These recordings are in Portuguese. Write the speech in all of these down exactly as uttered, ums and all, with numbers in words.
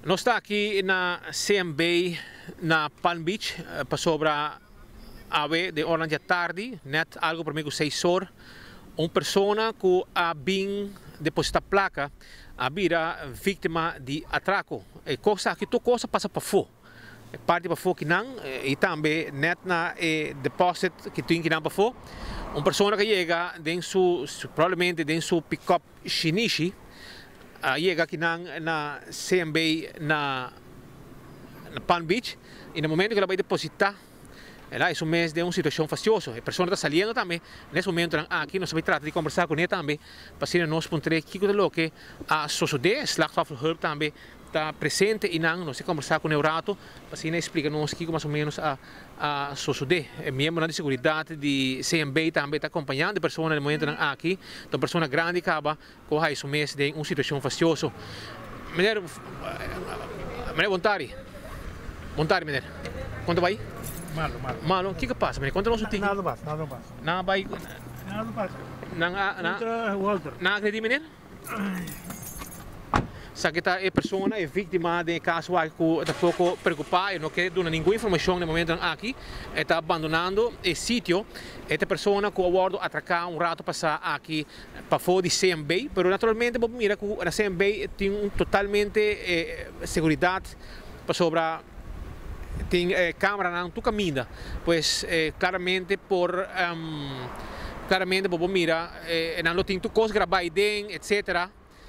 Nós estamos aqui na C M B, na Palm Beach, para sobre a ave de orange à tarde, net algo para mim com seis horas. Uma pessoa que a bem depositar placa, a vira vítima de atraco. E coisa que tu coisa passa para fora. Parte para fora que não, e também net na depósito que tem que não para fora. Uma pessoa que chega dentro, provavelmente dentro pick-up Shinichi, Uh, chega aqui na, na C M B na, na Palm Beach e no momento que ela vai depositar ela é um mês de uma situação fastidiosa. A pessoa está saindo também nesse momento aqui nós vamos tratar de conversar com ele também para ser nós ponter que o que a sociedade slachtofferhulp também está presente e não nós conversar com o rato para ser explicar nos que mais ou menos a a sociedade é membro de segurança de C M B também está acompanhando a pessoa no momento aqui então pessoa grande acaba com esse mês de uma situação fastidiosa. Meneer meneer Bontari Bontari meneer quanto vai? Malo, malo. Malo, o que que passa, meneer? Quanto não tem? Nada passa, nada passa. Nada vai. Nada passa. Não, não. Walter. Não acredita, meneer? Sabe que a pessoa é vítima de caso que está pouco preocupada e não quer dar nenhuma informação no momento aqui, está abandonando o sítio. Esta pessoa que aborda atracar um rato passar aqui para fora de C M B, mas naturalmente vamos mirar que a C M B tem um totalmente eh, segurança para sobre tem eh, câmera na tu caminha, pois eh, claramente por um, claramente vamos mirar eh, não tem tu coisa gravar dentro, etcétera.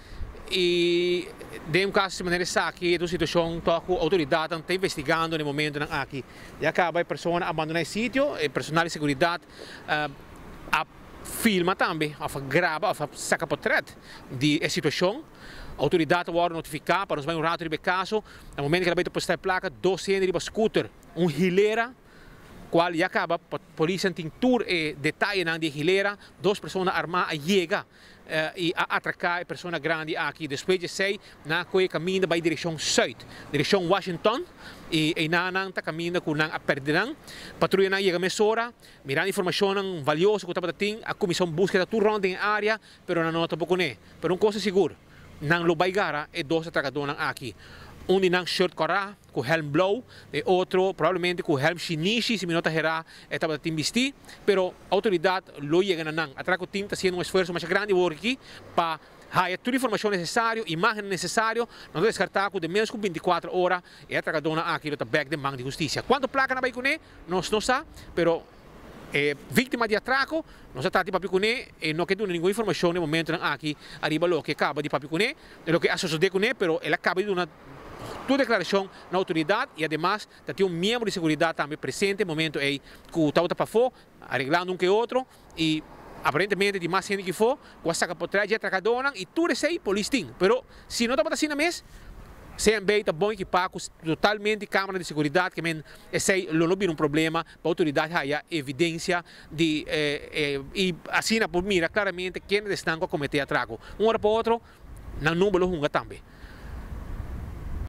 E de um caso de maneira aqui, a situação que a autoridade está investigando no momento aqui. E acaba a pessoa abandonar o sítio, o personal de segurança uh, a filma também, a grava, a saca portrait da situação. A autoridade vai notificar para nos um rato de caso, no momento que ela vai postar a placa, duzentos de scooter, um hilera, qual e acaba, a polícia tem tour e detalhe na de hilera, duas pessoas armadas chegam uh, e a atracar a pessoa grande aqui. Depois de sei, na que caminha para a direção sul, direção Washington, e e na não está caminhando com a perderão. Patrulha na chega meia hora, mirando informação valiosa que estava tendo, a comissão busca da turno em área, mas não nota pouco nem. Mas uma coisa segura, não lo baigara e dois atracadores aqui. Um de não shirt corá, com helm blue, e outro provavelmente com helm Shinichi, se me nota herá, estava a vestir, mas a autoridade lo chega na não. Atraco o time está fazendo um esforço mais grande aqui para ter toda a informação necessária, imagem necessária, não descartar que de menos que vinte e quatro horas e atracador aqui está back de mão de justiça. Quanto placa na vai com ele, nós não sabemos, mas é vítima de atraco, nós está de papi com ele e não quer dar nenhuma informação no momento aqui, arriba lo que acaba de papi com ele, lo que associou com ele, mas ele acaba de dar toda declaração na autoridade e, además, tem um membro de segurança também presente no momento em que o estava para fora, arreglando um que outro e aparentemente de mais gente que for, com a saca por trás de atracadora e tudo isso aí, polícia tem. Mas se não está assim na mesa, C M B está bom equipado com totalmente câmera de segurança, que men esse não é um problema para a autoridade ter evidência de eh, eh, e assim por mira claramente quem estão a cometer atraco. Um hora para outro, não número um também.